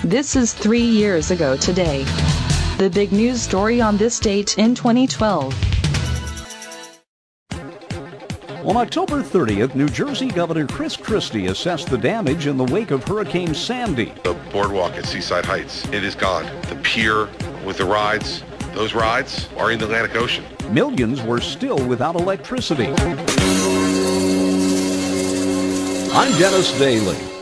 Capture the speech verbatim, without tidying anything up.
This is three years ago today. The big news story on this date in twenty twelve. On October thirtieth, New Jersey Governor Chris Christie assessed the damage in the wake of Hurricane Sandy. The boardwalk at Seaside Heights, it is gone. The pier with the rides, those rides are in the Atlantic Ocean. Millions were still without electricity. I'm Dennis Daly.